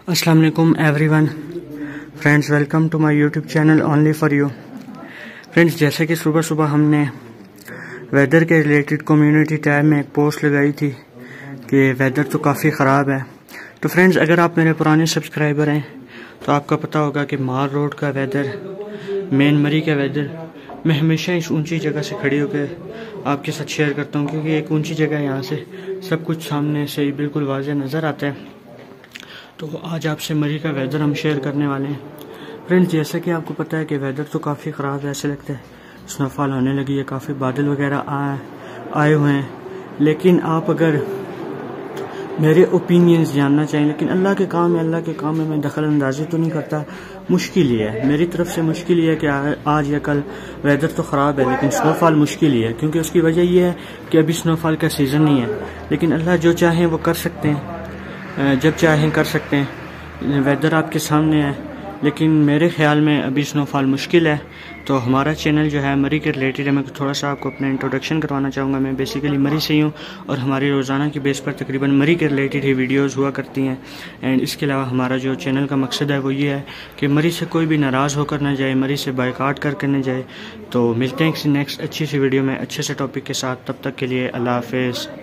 अस्सलाम वालेकुम everyone friends, welcome to my YouTube channel only for you. Friends, जैसे कि सुबह सुबह हमने वेदर के रिलेटेड कम्युनिटी टैब में एक पोस्ट लगाई थी कि वेदर तो काफ़ी ख़राब है। तो फ्रेंड्स, अगर आप मेरे पुराने सब्सक्राइबर हैं तो आपका पता होगा कि मार रोड का वेदर, मेन मरी का वेदर मैं हमेशा इस ऊंची जगह से खड़ी होकर आपके साथ शेयर करता हूं, क्योंकि एक ऊंची जगह है, यहाँ से सब कुछ सामने से ही बिल्कुल वाज़ेह नज़र आता है। तो आज आपसे मरी का वेदर हम शेयर करने वाले हैं। फ्रेंड्स, जैसे कि आपको पता है कि वेदर तो काफ़ी ख़राब है, ऐसे लगता है स्नोफॉल होने लगी है, काफ़ी बादल वगैरह आए हुए हैं। लेकिन आप अगर मेरे ओपिनियंस जानना चाहिए, लेकिन अल्लाह के काम है, अल्लाह के काम में मैं दखल अंदाजी तो नहीं करता। मुश्किल ही है, मेरी तरफ से मुश्किल ही है कि आज या कल वेदर तो ख़राब है लेकिन स्नोफॉल मुश्किल ही है, क्योंकि उसकी वजह यह है कि अभी स्नोफॉल का सीज़न नहीं है। लेकिन अल्लाह जो चाहें वो कर सकते हैं, जब चाहें कर सकते हैं। वेदर आपके सामने है, लेकिन मेरे ख्याल में अभी स्नोफॉल मुश्किल है। तो हमारा चैनल जो है मरी के रिलेटेड है। मैं थोड़ा सा आपको अपना इंट्रोडक्शन करवाना चाहूँगा। मैं बेसिकली मरी से ही हूँ और हमारी रोज़ाना की बेस पर तकरीबन मरी के रिलेटेड ही वीडियोस हुआ करती हैं। एंड इसके अलावा हमारा जो चैनल का मकसद है वो ये है कि मरी से कोई भी नाराज़ होकर ना जाए, मरी से बायकाट करके न जाए। तो मिलते हैं किसी नेक्स्ट अच्छी सी वीडियो में अच्छे से टॉपिक के साथ। तब तक के लिए अल्लाह हाफिज़।